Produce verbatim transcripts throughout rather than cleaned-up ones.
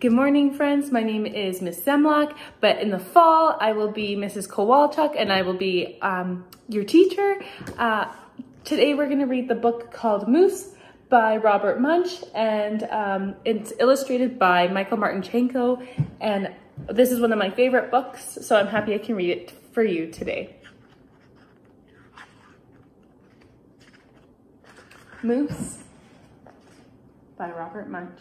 Good morning, friends. My name is Miss Zemlak, but in the fall, I will be Missus Kowalchuk, and I will be um, your teacher. Uh, today, we're going to read the book called Munsch by Robert Munsch, and um, it's illustrated by Michael Martinchenko, and this is one of my favorite books, so I'm happy I can read it for you today. Munsch by Robert Munsch.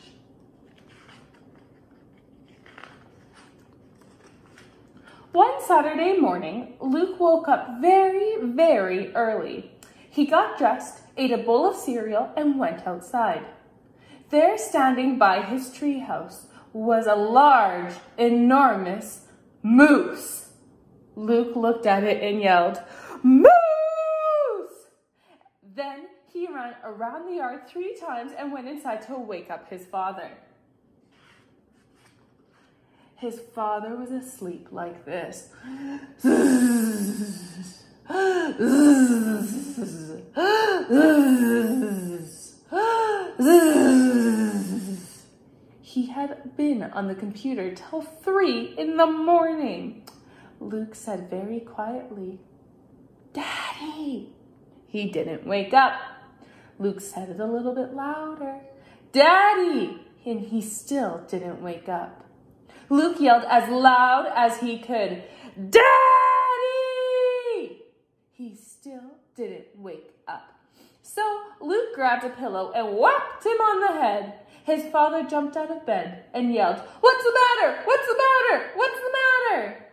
One Saturday morning, Luke woke up very, very early. He got dressed, ate a bowl of cereal, and went outside. There, standing by his treehouse, was a large, enormous moose. Luke looked at it and yelled, "Moose!" Then he ran around the yard three times and went inside to wake up his father. His father was asleep like this. He had been on the computer till three in the morning. Luke said very quietly, "Daddy." He didn't wake up. Luke said it a little bit louder, "Daddy," and he still didn't wake up. Luke yelled as loud as he could, "Daddy!" He still didn't wake up. So Luke grabbed a pillow and whacked him on the head. His father jumped out of bed and yelled, "What's the matter? What's the matter? What's the matter?"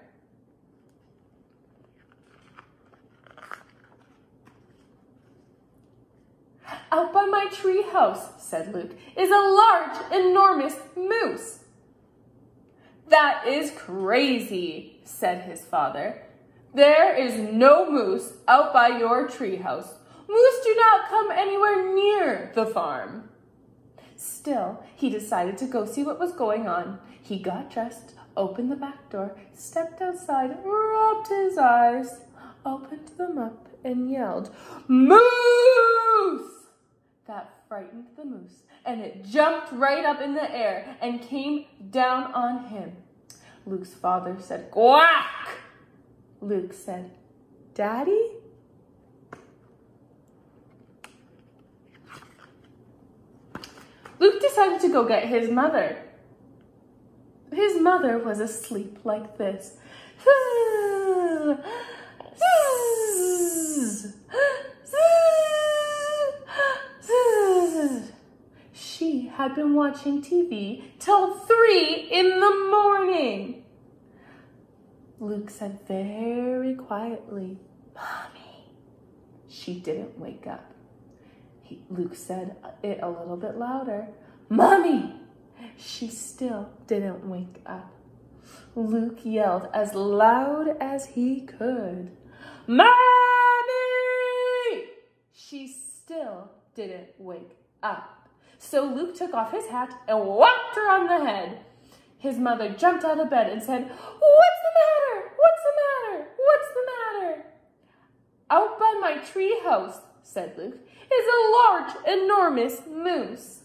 "Out by my tree house," said Luke, "is a large, enormous moose." "That is crazy," said his father. "There is no moose out by your treehouse. Moose do not come anywhere near the farm." Still, he decided to go see what was going on. He got dressed, opened the back door, stepped outside, rubbed his eyes, opened them up, and yelled, "Moose!" That frightened the moose, and it jumped right up in the air and came down on him. Luke's father said, "Quack!" Luke said, "Daddy?" Luke decided to go get his mother. His mother was asleep like this. She had been watching T V till three in the morning. Luke said very quietly, "Mommy." She didn't wake up. He, Luke said it a little bit louder, "Mommy." She still didn't wake up. Luke yelled as loud as he could, "Mommy!" She still didn't wake up. So Luke took off his hat and whacked her on the head. His mother jumped out of bed and said, "What's the matter? What's the matter? What's the matter?" "Out by my tree house," said Luke, "is a large, enormous moose."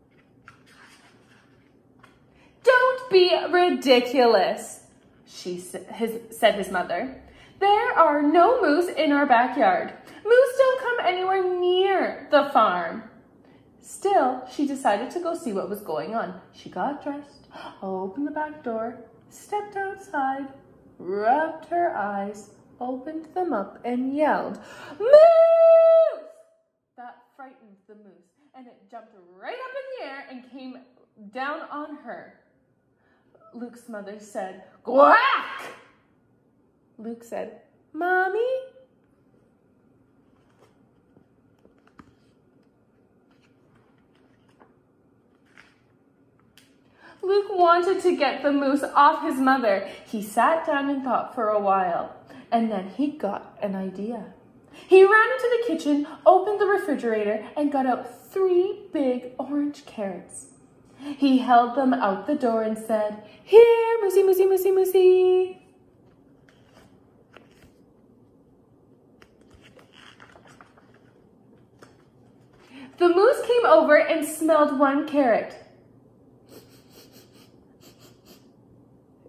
"Don't be ridiculous," she his, said his mother. "There are no moose in our backyard. Moose don't come anywhere near the farm." Still, she decided to go see what was going on. She got dressed, opened the back door, stepped outside, rubbed her eyes, opened them up, and yelled, "Moose!" That frightened the moose, and it jumped right up in the air and came down on her. Luke's mother said, "Quack!" Luke said, "Mommy?" Luke wanted to get the moose off his mother. He sat down and thought for a while, and then he got an idea. He ran into the kitchen, opened the refrigerator, and got out three big orange carrots. He held them out the door and said, "Here, moosey, moosey, moosey, moosey." The moose came over and smelled one carrot.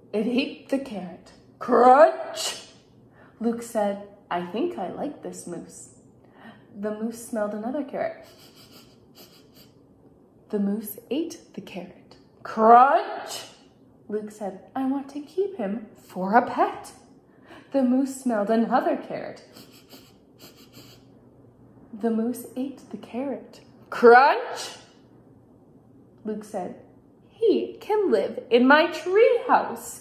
It ate the carrot. Crunch! Luke said, I think I like this moose. The moose smelled another carrot. The moose ate the carrot. Crunch! Luke said, I want to keep him for a pet. The moose smelled another carrot. The moose ate the carrot. Crunch! Luke said, he can live in my tree house.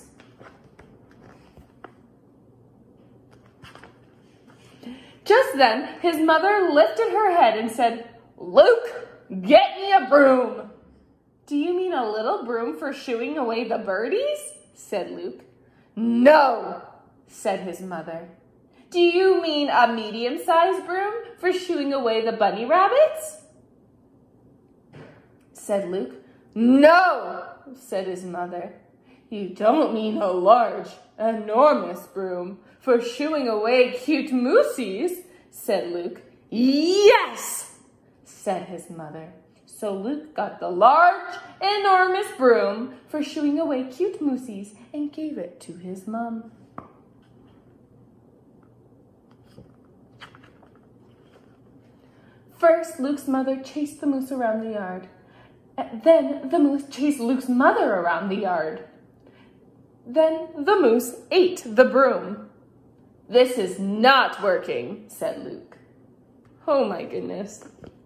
Just then, his mother lifted her head and said, Luke, get me a broom. Do you mean a little broom for shooing away the birdies? Said Luke. No, said his mother. Do you mean a medium-sized broom for shooing away the bunny rabbits? Said Luke. No, said his mother. You don't mean a large, enormous broom for shooing away cute moosies, said Luke. Yes, said his mother. So Luke got the large, enormous broom for shooing away cute moosies and gave it to his mom. First, Luke's mother chased the moose around the yard. Then the moose chased Luke's mother around the yard. Then the moose ate the broom. This is not working, said Luke. Oh my goodness.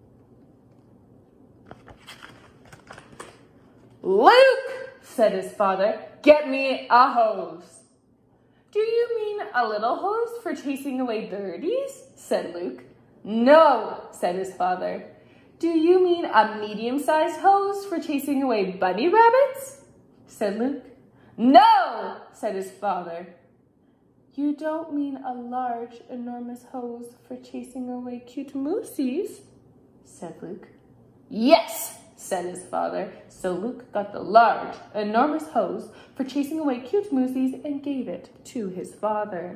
Luke, said his father, get me a hose. Do you mean a little hose for chasing away birdies? Said Luke. No, said his father. Do you mean a medium-sized hose for chasing away bunny rabbits? Said Luke. No, said his father. You don't mean a large, enormous hose for chasing away cute moosies? Said Luke. Yes, said his father. So Luke got the large, enormous hose for chasing away cute moosies and gave it to his father.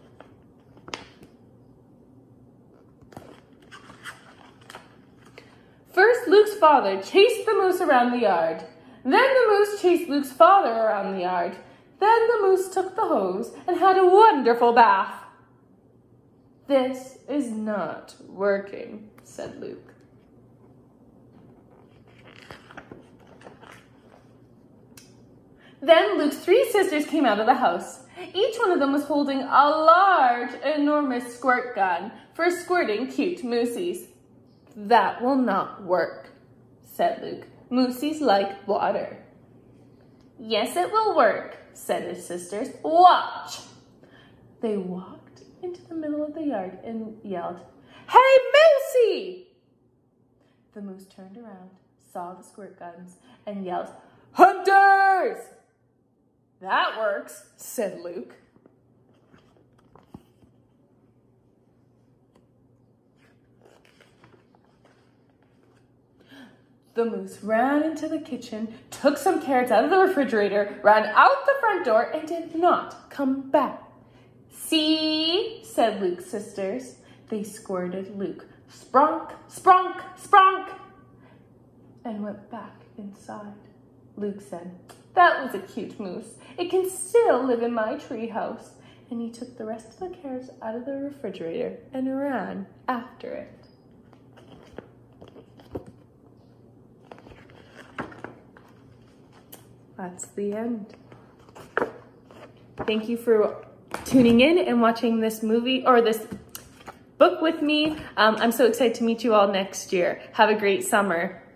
First, Luke's father chased the moose around the yard. Then the moose chased Luke's father around the yard. Then the moose took the hose and had a wonderful bath. This is not working, said Luke. Then Luke's three sisters came out of the house. Each one of them was holding a large, enormous squirt gun for squirting cute moosies. That will not work, said Luke. Moosies like water. Yes, it will work, said his sisters. Watch. They walked into the middle of the yard and yelled, Hey, Moosie! The moose turned around, saw the squirt guns, and yelled, Hunters! That works, said Luke. The moose ran into the kitchen, took some carrots out of the refrigerator, ran out the front door, and did not come back. See, said Luke's sisters. They squirted Luke. Spronk, spronk, spronk, and went back inside. Luke said, that was a cute moose. It can still live in my tree house. And he took the rest of the carrots out of the refrigerator and ran after it. That's the end. Thank you for tuning in and watching this movie or this book with me. Um, I'm so excited to meet you all next year. Have a great summer.